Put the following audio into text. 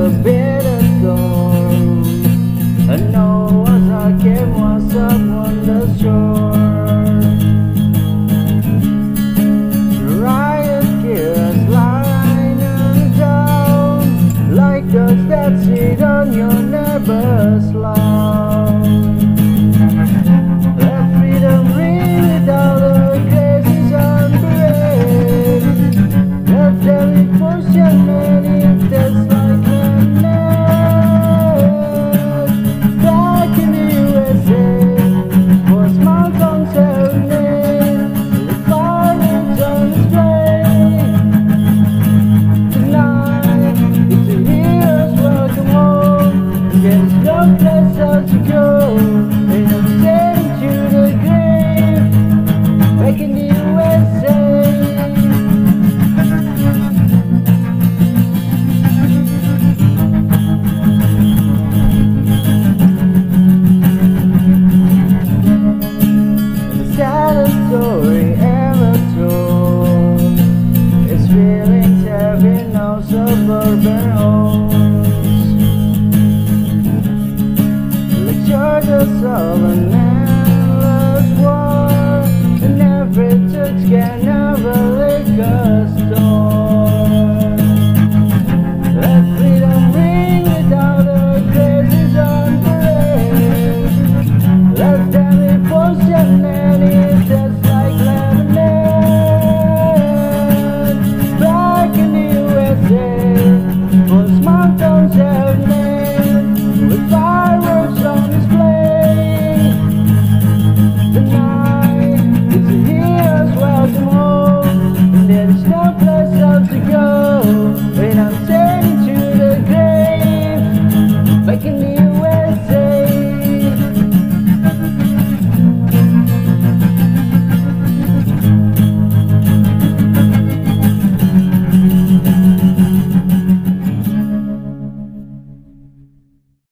a bitter storm. I know as I came was upon the shore. Riot gears lying down like dogs that sit on your neighbor's lawn. Let freedom ring without a crazy sun parade. Let every motion manifest like madness. Back in the USA, for small town serenade, the violence on display. Tonight, it's a hero's welcome home. There's no place else to go. Ain't no sailing to the grave. Back in the USA. Story ever told. It's feelings having no suburban homes, like Georgia's of an endless war, and every touch can never lick a storm.